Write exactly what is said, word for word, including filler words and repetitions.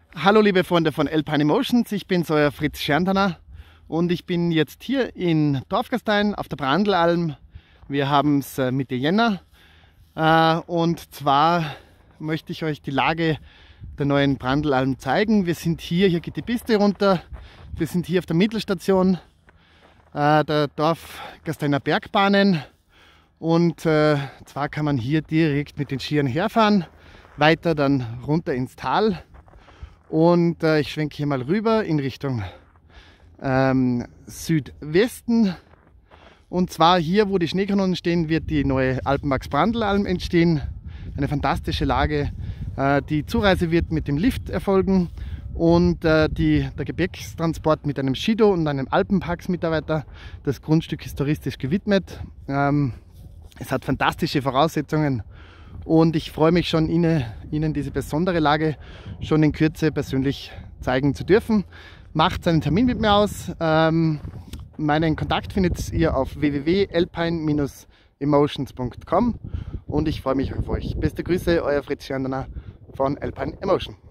Hallo liebe Freunde von Alpine Emotions, ich bin's, euer Fritz Scherntaner und ich bin jetzt hier in Dorfgastein auf der Brandelalm. Wir haben es Mitte Jänner und zwar möchte ich euch die Lage der neuen Brandelalm zeigen. Wir sind hier, hier geht die Piste runter, wir sind hier auf der Mittelstation der Dorfgasteiner Bergbahnen und zwar kann man hier direkt mit den Skiern herfahren, weiter dann runter ins Tal. Und äh, ich schwenke hier mal rüber in Richtung ähm, Südwesten. Und zwar hier, wo die Schneekanonen stehen, wird die neue Alpenmax-Brandelalm entstehen. Eine fantastische Lage. Äh, die Zureise wird mit dem Lift erfolgen und äh, die, der Gepäckstransport mit einem Skido und einem Alpenparks-Mitarbeiter. Das Grundstück ist touristisch gewidmet. Ähm, es hat fantastische Voraussetzungen. Und ich freue mich schon, Ihnen, Ihnen diese besondere Lage schon in Kürze persönlich zeigen zu dürfen. Macht einen Termin mit mir aus. Ähm, meinen Kontakt findet ihr auf w w w punkt alpine emotions punkt com und ich freue mich auf euch. Beste Grüße, euer Fritz Scherntaner von Alpine Emotion.